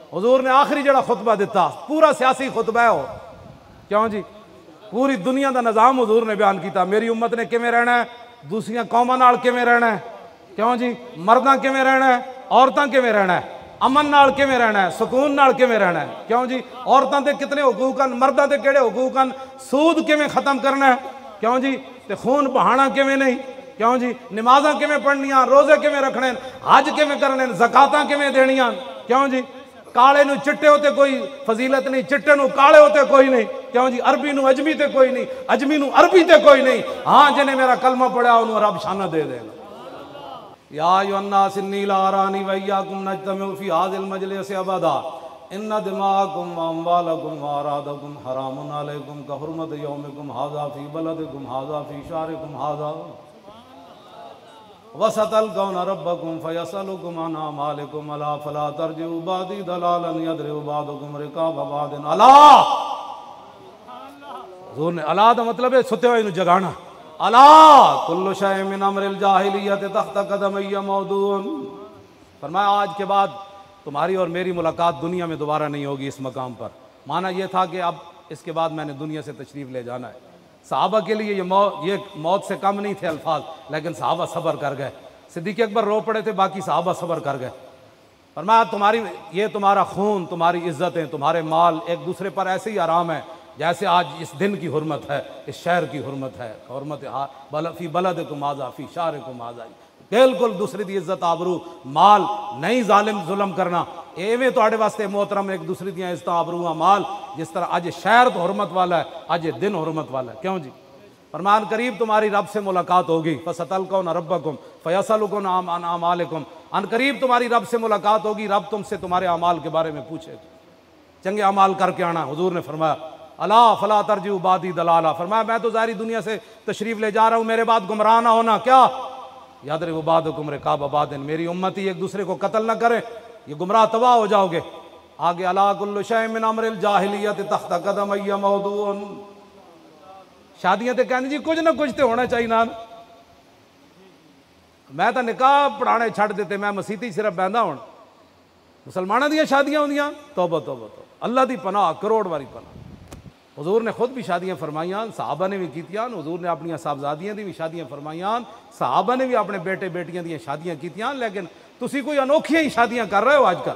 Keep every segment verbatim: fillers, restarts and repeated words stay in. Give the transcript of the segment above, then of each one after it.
हुजूर ने आखिरी जड़ा खुतबा दिता पूरा सियासी खुतबा है वो, क्यों जी पूरी दुनिया का निज़ाम हुजूर ने बयान किया। मेरी उम्मत ने किवें रहना है, दूसरिया कौमां नाल किवें रहना है, क्यों जी मर्दां किवें रहना है, औरतां किवें रहना है, अमन नाल किवें रहना है, सुकून नाल किवें रहना है, क्यों जी औरतां दे कितने हुकूक हैं, मर्दां दे किहड़े हुकूक हैं, सूद किवें खत्म करना है, क्यों जी ते खून बहाना किवें नहीं, क्यों जी नमाज़ां किवें पढ़नियां, रोजे किवें रखने, हज किवें करने, ज़कातां किवें देनियां, क्यों जी काले नूं चिट्टे होते कोई फजीलत नहीं, चिट्टे नूं काले होते कोई नहीं, क्यों जी अरबी नूं अजमी ते कोई नहीं, अजमी नूं अरबी ते कोई नहीं। हाँ जिन्हें मेरा कलमा पढ़ा उन्होंने रब शाना दे देगा। या अय्युहन्नास इन्नी ला अरानी व इय्याकुम नज्तमिउ फी हाज़िल मजलिस अबदा इन्ना दिमाअकुम व अम्वालकुम व अरादकुम हरामुन अलैकुम का हुर्मत यौमिकुम हाज़ा फी बलदिकुम हाज़ा फी शहरिकुम हाज़ा वसतलकौन रब्बकुम फयसलुकुम अन अमालिकुम अला फला तर्जिउ बादी दलालन यदरिउ बादुकुम रिकाब बादिन। अला हुज़ूर ने अला का मतलब है सुते हुए जगाना। अला कुल्लु शै मिन अमरिल जाहिलियत तहत कदमैया मौदून। फरमाया आज के बाद तुम्हारी और मेरी मुलाकात दुनिया में दोबारा नहीं होगी इस मकाम पर। माना यह था कि अब इसके बाद मैंने दुनिया से तशरीफ़ ले जाना है। सहाबा के लिए ये मौत ये मौत से कम नहीं थे अल्फाज, लेकिन सहाबा सब्र कर गए। सिद्दीक़ अकबर रो पड़े थे, बाकी सहाबा सब्र कर गए। फरमाया तुम्हारी ये तुम्हारा खून, तुम्हारी इज्जतें, तुम्हारे माल एक दूसरे पर ऐसे ही आराम है जैसे आज इस दिन की हुर्मत है, इस शहर की हुर्मत है। हुर्मत बल फी बलदिकुम हाज़ा फी शहरिकुम हाज़ा, बिल्कुल दूसरे की इज्जत आबरू माल नहीं जालिम जुल्म करना। एवें तुहाडे वास्ते मोहतरम एक दूसरे दी इज्जत आबरू माल, जिस तरह अज शहर तो हुर्मत वाला है, अज दिन हुर्मत वाला है। क्यों जी फरमान करीब तुम्हारी रब से मुलाकात होगी। फसतलकौन रब्बकुम फयसलुकुम अन अमालिकुम, अन करीब तुम्हारी रब से मुलाकात होगी, रब तुमसे तुम्हारे अमाल के बारे में पूछेगा। चंगे अमाल करके आना। हुजूर ने फरमाया अला फला तरजिउ बादी दलाला। फरमाया मैं तो ज़ाहिरी दुनिया से तशरीफ़ ले जा रहा हूँ, मेरे बाद गुमराह ना होना। क्या यदरिबु बादुकुम रिकाब बादिन, मेरी उम्मती एक दूसरे को कत्ल ना करे, ये गुमराह तबाह हो जाओगे। आगे अला कुल्लु शै मिन अमरिल जाहिलियत तहत कदमैया मौदून। शादियां तो कहने जी कुछ ना कुछ तो होना चाहिए ना। मैं तो निकाह पढ़ाने छड़ देते, मैं मसीती सिर्फ बहदा हूँ। मुसलमानों दी शादियां होंदियां, तौबा तौबा तौबा, अल्लाह की पनाह, करोड़ वारी पनाह। हुजूर ने खुद भी शादियां फरमाइयां, सहाबा ने भी कीतियां। हुजूर ने अपनी साहबजादियां दी भी शादियां फरमाइयां, सहाबा ने भी अपने बेटे बेटियां दी शादियां कीतियां। लेकिन तुसी कोई अनोखियां ही शादियां कर रहे हो आजकल।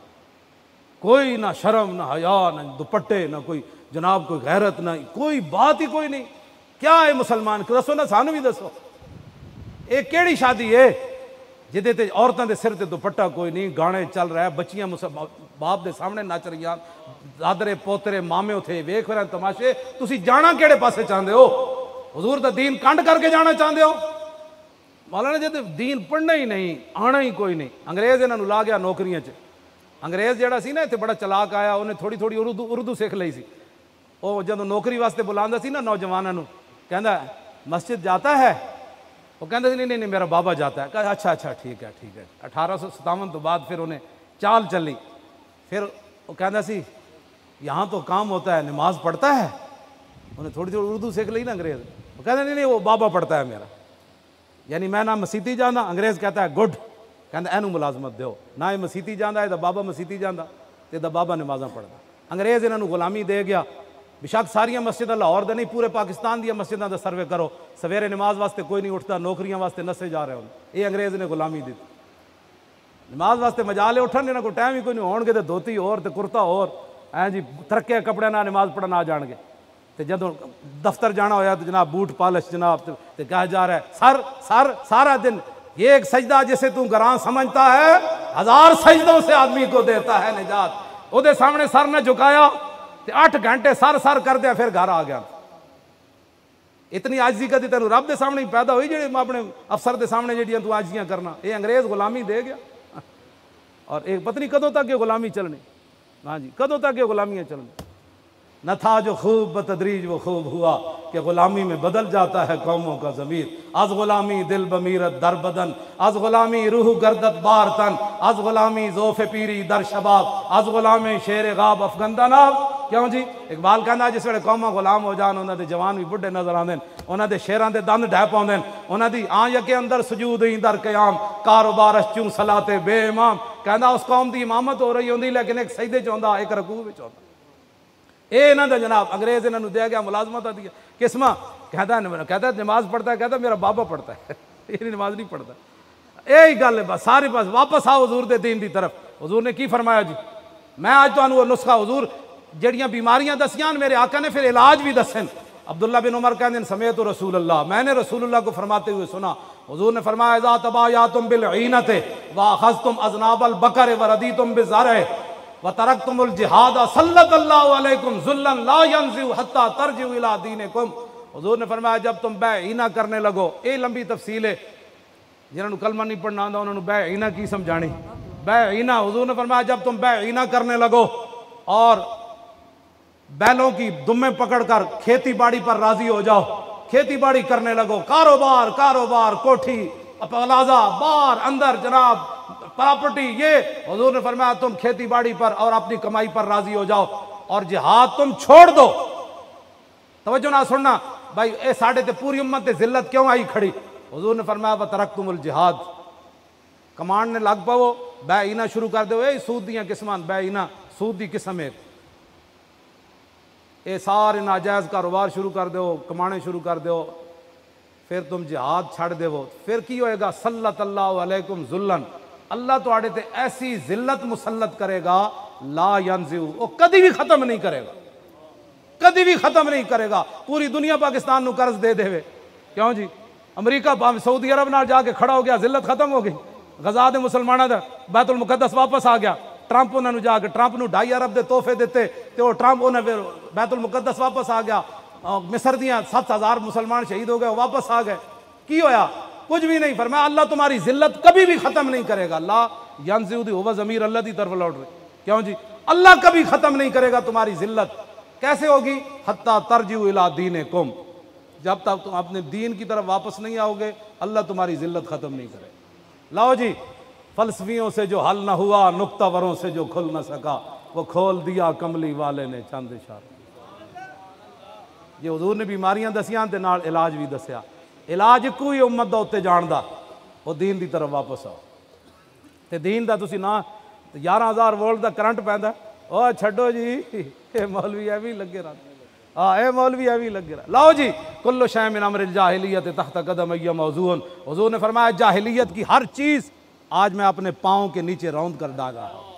कोई ना शर्म, ना हया, ना दुपट्टे, ना कोई जनाब कोई गैरत, ना कोई बात ही कोई नहीं। क्या है मुसलमान, दसो ना, सानू भी दसो ये केड़ी शादी है जिदे ते औरतों के सिर ते दुपट्टा कोई नहीं, गाने चल रहा है, बच्चियां बाप के सामने नच रही, दादरे पोतरे मामे उथे वेख रहे तमाशे। तुसी जाना केड़े पासे चाहते हो? हुजूर दा दीन कंड करके जाना चाहते हो? मौलाना जी दीन पढ़ना ही नहीं, आना ही कोई नहीं। अंग्रेज इन्हों ला गया नौकरियां च। अंग्रेज जड़ा सी ना इत्थे बड़ा चलाक आया, उन्हें थोड़ी थोड़ी उर्दू उर्दू सीख ली सी। वो जब नौकरी वास्ते बुलांदा सी ना नौजवानों, कहंदा मस्जिद जाता है? वो कहते नहीं नहीं नहीं मेरा बाबा जाता है। कहा अच्छा अच्छा ठीक है ठीक है। अठारह सौ सतावन तो बाद फिर उन्हें चाल चली। फिर वो कहता सी यहाँ तो काम होता है, नमाज पढ़ता है। उन्हें थोड़ी थोड़ी उर्दू सीख ली ना अंग्रेज। वो कहते नहीं नहीं वो बाबा पढ़ता है मेरा, यानी मैं ना मसीती जाना। अंग्रेज कहता है गुड, कहता एनू मुलाजमत दो ना, ये मसीती जाता है तो बाबा मसीती जाता तो दा बाबा नमाजा पढ़ता। अंग्रेज इन्होंने गुलामी दे गया। बेशक सारिया मस्जिद लाहौर दे नहीं, पूरे पाकिस्तान दी मस्जिदों का सर्वे करो, सवेरे नमाज वास्ते कोई नहीं उठता, नौकरियां वास्ते नसे जा रहे हो। ये अंग्रेज ने गुलामी दी। नमाज वास्ते मजाले उठन, इन्होंने को टाइम ही कोई नहीं, होणगे तो धोती और तो कुर्ता और ऐ जी तरक्के कपड़े ना नमाज पढ़न आ जाएंगे। तो जदों दफ्तर जाना होया तो जनाब बूट पालिश जनाब, तो कहा जा रहा है सर सर सारा दिन ये एक सजदा जिसे तू गरां समझता है, हजार सजदों से आदमी को देता है निजात। ਉਹਦੇ सामने सर ने झुकाया तो आठ घंटे सर सर कर दिया, फिर घर आ गया। इतनी आजी कदी तेन रब के सामने ही पैदा हुई, जेडे अपने अफसर के सामने जेडियां तू आजियां करना। ये अंग्रेज गुलामी दे गया। और एक पत्नी कदों तक ये गुलामी चलनी? हाँ जी, कदों तक ये गुलामियां चलनी? न था जो खूब बतदरीज वो खूब हुआ कि गुलामी में बदल जाता है कौमों का ज़मीर। आज गुलामी दिल बमीरत दर बदन, आज गुलामी रूह गर्दत बार तन, आज गुलामी जोफ़े पीरी दर शबाब, आज गुलामी शेर गाब अफगंदा नाब। क्यों जी इकबाल कहना जिस वे कौमां गुलाम हो जान, उन्होंने जवान भी बुढ़े नजर आते हैं, उन्होंने शेरां दे दंद ढह पाते हैं, उन्होंने आं यके अंदर सजूद ही दर कयाम, कारोबार चूं सलाते बेइमाम। कहता उस कौम की इमामत हो रही होंगी लेकिन एक सजदे च आंदा एक रकू विच आंदा। ये इन्हों का जनाब अंग्रेज इन्होंने दिया गया मुलाजमत दी किस्मा। कहता कहता नमाज पढ़ता है, कहता मेरा बाबा पढ़ता है ये नमाज नहीं पढ़ता। यही गल है बस सारी बस वापस आओ हजूर के दीन की तरफ। हजूर ने की फरमाया जी, मैं आज तो नुस्खा हजूर जड़ियाँ बीमारियां दसियां मेरे आका ने फिर इलाज भी दसन। अब्दुल्ला बिन उमर कहते समय तो रसूल अल्लाह, मैंने रसूल अल्लाह को फरमाते हुए सुना। हुजूर ने फरमाया इज़ा तबायातुम बिल ईनते व अखज़तुम अज़नाबल बकर व रदीतुम बिज़रअ व तरकतुमुल जिहाद सल्लल्लाहु अलैकुम ज़ुल्लन ला यंज़िउ हत्ता तरजिउ इला दीनिकुम। हुजूर ने फरमाया जब तुम बैईना करने लगो, ये लंबी तफसील है, जिन्होंने कलमा नहीं पढ़ना आता उन्होंने बैईना की समझानी। बैईना हुजूर ने फरमाया जब तुम बैईना करने लगो और बैलों की दुम्मे पकड़कर खेती बाड़ी पर राजी हो जाओ, खेती बाड़ी करने लगो, कारोबार कारोबार कोठी प्लाजा बार अंदर जनाब प्रॉपर्टी, ये हुजूर ने फरमाया तुम खेती बाड़ी पर और अपनी कमाई पर राजी हो जाओ और जिहाद तुम छोड़ दो। तवज्जो ना सुनना भाई, ए साढ़े ते पूरी उम्मत ते जिल्लत क्यों आई खड़ी। हुजूर ने फरमाया वतरकतुमुल जिहाद, कमांड ने लग पाओ बैईना शुरू कर दो। ये सूद दियां किस्मां, बैईना सूद की किस्म है, ये सारे नाजायज़ कारोबार शुरू कर दो, कमाने शुरू कर दो, फिर तुम जिहाद छड़ देवो, फिर की होएगा सल्लल्लाहु अलैकुम ज़ुल्लन, अल्लाह तुहाडे ते ऐसी जिल्लत मुसल्लत करेगा ला यंज़िउ, वो कभी भी खत्म नहीं करेगा, कभी भी खत्म नहीं करेगा। पूरी दुनिया पाकिस्तान को कर्ज दे देवे, क्यों जी, अमरीका सऊदी अरब नाल जाके खड़ा हो गया, जिल्लत खत्म हो गई। गजा दे मुसलमानों का बैतुल मुकद्दस वापस आ गया, ट्रंप उन्होंने जाके ट्रंप को ढाई अरब के तोहफे दिते तो ट्रंप उन्हें फिर बैतुल मुकद्दस वापस आ गया। मिस्र दियाँ सत्त हज़ार मुसलमान शहीद हो गए, वापस आ गए, की होया कुछ भी नहीं। फरमाया अल्लाह तुम्हारी जिल्लत कभी भी खत्म नहीं करेगा। ला यंज़िउ दी हुवा ज़मीर अल्लाह की तरफ लौट रहे, क्यों जी, अल्लाह कभी खत्म नहीं करेगा तुम्हारी जिल्लत। कैसे होगी, हत्ता तरजिउ इला दीनिकुम, जब तक तुम अपने दीन की तरफ वापस नहीं आओगे अल्लाह तुम्हारी जिल्लत खत्म नहीं करेगा। लाओ जी, फलसफियों से जो हल न हुआ, नुक्तावरों से जो खुल न सका, वो खोल दिया कमली वाले ने चंद इशारे। ये हुजूर ने बीमारियां दसियां ते नाल इलाज भी दसिया। इलाज इक्को ही उम्मत दा उत्ते जानदा, वो दीन की तरफ वापस आओ। ते दीन दा तुसी ना ग्यारह हज़ार वोल्ट का करंट पैंदा, ओ छड्डो जी, ये मौलवी है भी लगे रहते, हाँ ये मौलवी है भी लगे रहा। लाओ जी, कुल्लु शै मिन अमरिल जाहिलियत तहत कदमैया मौज़ूअन, हुजूर ने फरमाया जाहिलियत की हर चीज़ आज मैं अपने पाँव के नीचे रौंद कर डाल रहा हूँ।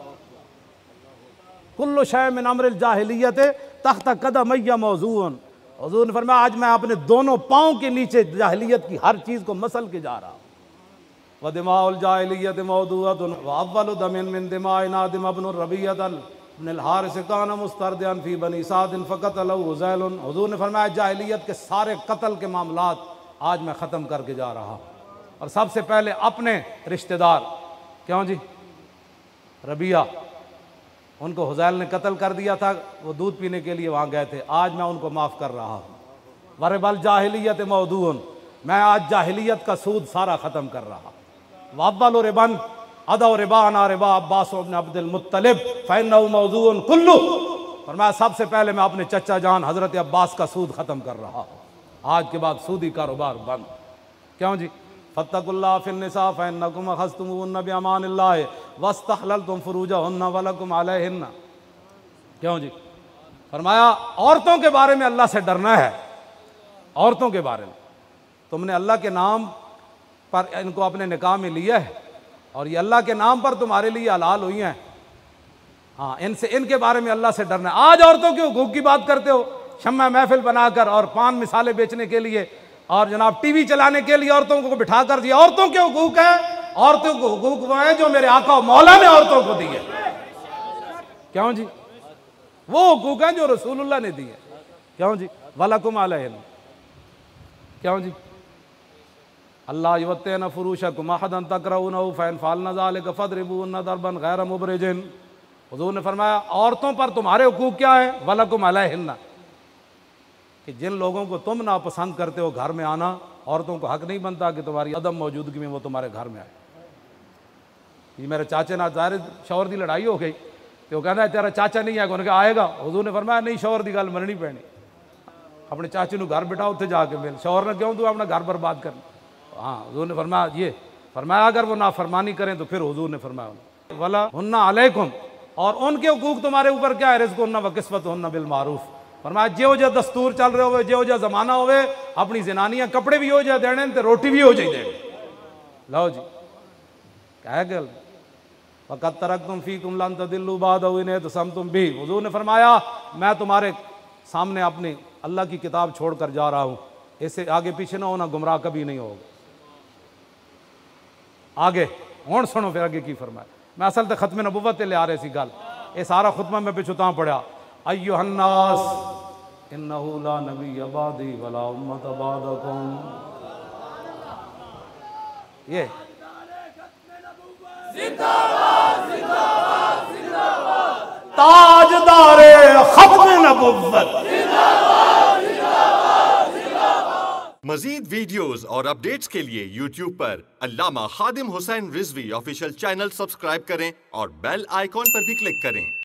कुल्लु शै मिन अमरिल जाहिलियत तहत कदमैया मौज़ूअन, हुजूर ने फरमाया आज मैं अपने दोनों पाँव के नीचे जाहिलियत की हर चीज़ को मसल के जा रहा हूँ। व दिमाउल जाहिलियत मौदूअतुन व अव्वलु दमिन मिन दिमाइ नादिम इब्न रबियतल मिनल हारिस कान मुस्तरदियन फी बनी सादिन फ़क़तलहु हुज़ैलन, हुजूर ने फरमाया जाहिलियत के सारे कत्ल के मामलात आज मैं ख़त्म करके जा रहा हूँ। और सबसे पहले अपने रिश्तेदार, क्यों जी, रबिया, उनको हुज़ैल ने कत्ल कर दिया था, वो दूध पीने के लिए वहाँ गए थे, आज मैं उनको माफ़ कर रहा हूँ। वरबल जाहिलियत मौदूअन, मैं आज जाहिलियत का सूद सारा ख़त्म कर रहा। वअव्वलु रिबन अदौ रिबाना रिबा अब्बास इब्न अब्दुल मुत्तलिब फ़इन्नहु मौज़ूअन कुल्लु, फरमाया सबसे पहले मैं अपने चचा जान हज़रत अब्बास का सूद ख़त्म कर रहा हूँ, आज के बाद सूदी कारोबार बंद। क्यों जी, फत्तकुल्लाह फिन्निसा फ़इन्नकुम अख़ज़्तुमूहुन्ना बिअमानिल्लाह वस्तहललतुम फ़ुरूजहुन्ना वलकुम अलैहिन्ना, क्यों जी, फरमाया औरतों के बारे में अल्लाह से डरना है। औरतों के बारे में तुमने अल्लाह के नाम पर इनको अपने निकाह में लिया है और ये अल्लाह के नाम पर तुम्हारे लिए हलाल हुई हैं, हाँ इनसे इनके बारे में अल्लाह से डरना है। आज औरतों के हुकूक की बात करते हो, शम्मा महफिल बनाकर और पान मिसाले बेचने के लिए और जनाब टीवी चलाने के लिए औरतों को बिठा कर दिया। औरतों के हुकूक है, औरतों को हुकूक वो है जो मेरे आका मौला ने औरतों को दिए, क्यों जी, वो हुकूक है जो रसूलुल्लाह ने दिए, क्यों जी, वलकुम अलैहिन्ना, क्यों जी, अल्लाह युवत्तिना फुरूशकुम अहदन तकरऊनहु फ़इन फ़अलना ज़ालिका फ़द्रिबूहुन्ना दरबन गैर मुबरिजिन, हुज़ूर ने फरमाया औरतों पर तुम्हारे हुकूक क्या है, वलकुम अलैहिन्ना, कि जिन लोगों को तुम नापसंद करते हो घर में आना, औरतों को हक नहीं बनता कि तुम्हारी अदम मौजूदगी में वो तुम्हारे घर में आए। ये मेरे चाचे ना ज़ाहिर शौहर की लड़ाई हो गई तो कहता है तेरा चाचा नहीं आएगा, उन्होंने कहा आएगा, हुज़ूर ने फरमाया नहीं शौहर की गल मननी पैनी, अपने चाचे को घर बिठाओ उत्थे जाके मिल, शौहर ने क्यों तू अपना घर बर्बाद करना। हाँ हुज़ूर ने फरमाया ये फरमाया अगर वो नाफरमानी करें तो फिर हुज़ूर ने फरमाया वला हुन्ना अलैकुम, और उनके हुकूक तुम्हारे ऊपर क्या है, रिज़्क़ुहुन्ना व किस्वतुहुन्ना बिल मारूफ। फरमाया जो जो दस्तूर चल रहे होवे, जो जो जमाना होवे, अपनी जनानियां कपड़े भी हो जाए देने ते रोटी भी हो जाए देने। लो जी क्या गल, फ़क़द तरक्तुम फ़ीकुम लन तदिल्लू बअदहु इन इतसमतुम बिही। हुज़ूर ने फरमाया मैं तुम्हारे सामने अपनी अल्लाह की किताब छोड़कर जा रहा हूँ, इससे आगे पीछे ना होना, गुमराह कभी नहीं होगा। आगे हुण सुनो फिर आगे की फरमाया। मैं असल तो खत्म नबुव्वत ले आ रही सी गल, ये सारा खुतबा मैं पिछू तां पढ़िया, अय्युहन्नास इन्नहु ला नबिय्य बअदी वला उम्मत बअदकुम। ये ताजदारे खत्म नबुव्वत। मजीद वीडियोस और अपडेट्स के लिए यूट्यूब पर Allama Khadim Hussain Rizvi official channel subscribe करें और बेल आइकॉन पर भी क्लिक करें।